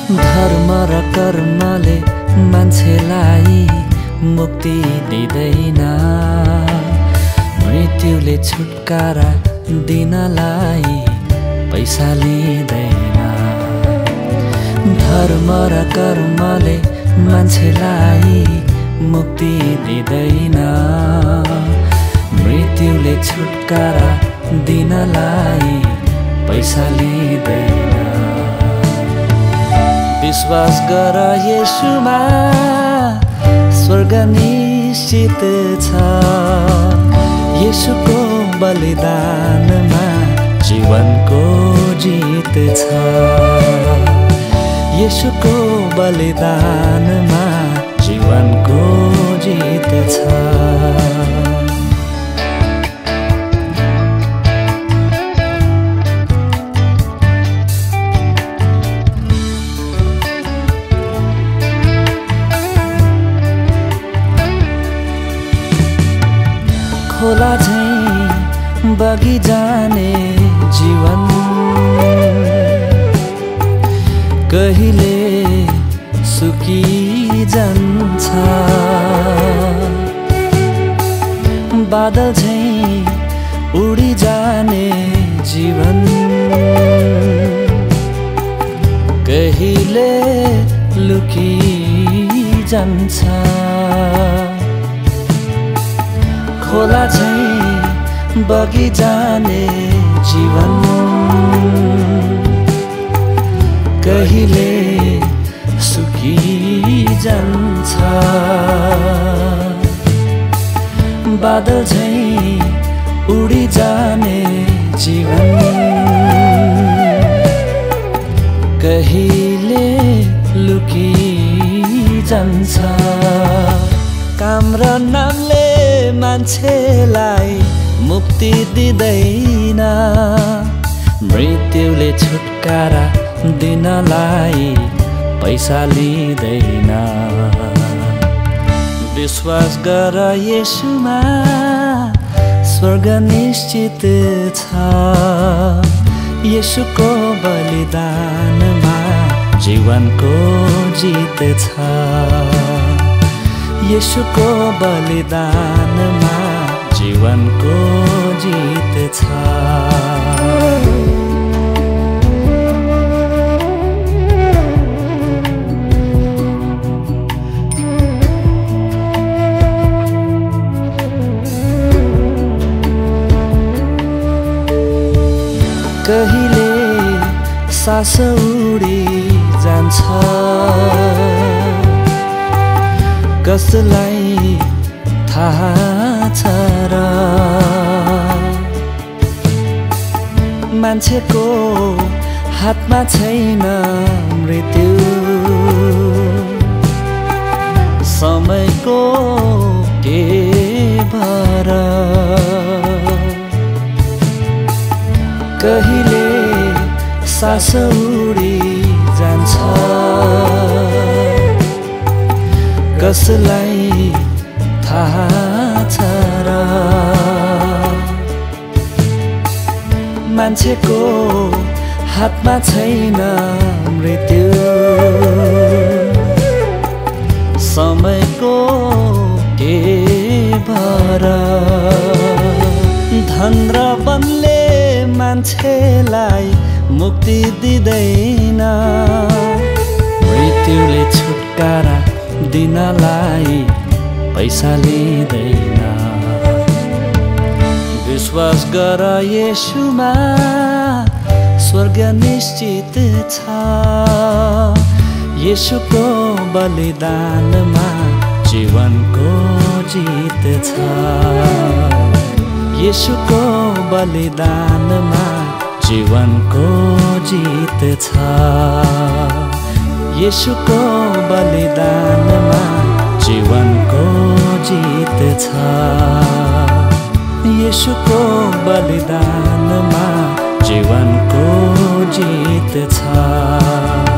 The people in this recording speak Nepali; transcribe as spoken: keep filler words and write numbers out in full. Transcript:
धर्म र कर्मले मान्छेलाई मुक्ति दिँदैन, मृत्युले छुटकारा दिनलाई पैसा लिँदैन। धर्म र कर्मले मान्छेलाई मुक्ति दिँदैन, मृत्युले छुटकारा दिनलाई पैसा लिँदैन। विश्वास गर येशूमा, स्वर्ग निश्चित छ। येशूको बलिदानमा जीवनको जित छ। येशूको बलिदानमा जीवनको जित छ। खोला झैं बगी जाने जीवन कहिले सुकी जान्छ। बादल झैं उडी जाने जीवन कहिले लुकी जान्छ। खोला झैं बगी जाने जीवन कहिले सुकी जान्छ। बादल झैं उडी जाने जीवन कहिले लुकी जान्छ। काम र नामले मान्छेलाई मुक्ति दिँदैन, मृत्युले छुटकारा दिनलाई पैसा लिँदैन। विश्वास गर येशूमा, स्वर्ग निश्चित छ। येशूको बलिदानमा जीवनको जित छ। येशूको बलिदानमा जीवनको जित छ। कहिले सास उडी जान्छ, कसलाई थाहा छ र। मान्छेको हातमा छैन मृत्यु, समयको के भर। कहिले सास उडी जान्छ, कसलाई थाहा छ र। मान्छेको हातमा छैन मृत्यु, समयको के भर। धन र बलले मान्छेलाई मुक्ति दिँदैन, मृत्युले छुटकारा दिनलाई पैसा लिँदैन। विश्वास गर येशूमा, स्वर्ग निश्चित छ। येशूको बलिदानमा जीवनको जित छ। येशूको बलिदानमा जीवनको जित छ। येशूको बलिदानमा जीवनको जित छ। येशूको बलिदानमा जीवनको जित छ।